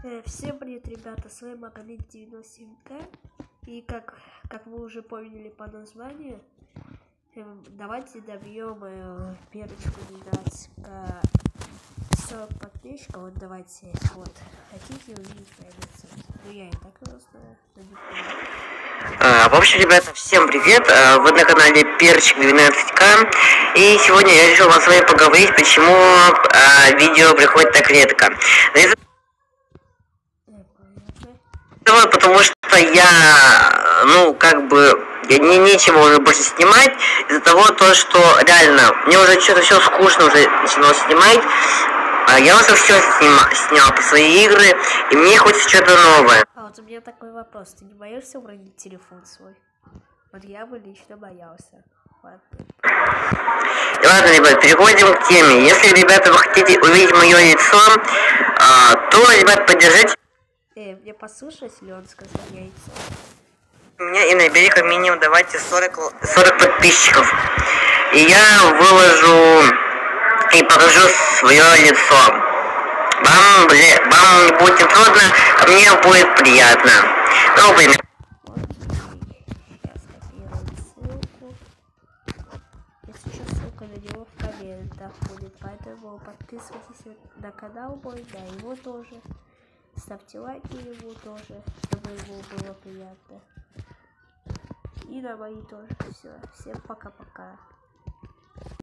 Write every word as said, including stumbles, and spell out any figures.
Э, Всем привет, ребята, с вами Магомед девяносто семь ка. И как, как вы уже поняли по названию, э, давайте добьем э, перочку двенадцать ка сорок подписчиков. Вот давайте, вот, хотите увидеть мое лицо? Ну я и так его знаю, но не понимаю. А, в общем, ребята, всем привет! А, вы на канале Перчик двенадцать ка. И сегодня я решил с вами поговорить, почему а, видео приходит так редко. Потому что я, ну, как бы, я не нечего уже больше снимать, из-за того, то, что реально, мне уже что-то все скучно уже начинало снимать. А я уже все снима, снял по свои игры, и мне хочется что-то новое. А вот у меня такой вопрос, ты не боишься уронить телефон свой? Вот я бы лично боялся. Ладно. Ладно, ребят, переходим к теме. Если, ребята, вы хотите увидеть мое лицо, а, то, ребят, поддержите Э, мне послушать, ли он сказал яйцо? меня и набери как минимум, давайте сорок, сорок подписчиков. И я выложу и покажу свое лицо. Вам, бля, вам не будет не трудно, а мне будет приятно. Ну, примерно. Сейчас копирую ссылку. Если что, ссылка на него в комментах будет. Поэтому подписывайтесь на канал мой, да, его тоже. Ставьте лайки ему тоже, чтобы ему было приятно. И на мои тоже. Все. Всем пока-пока.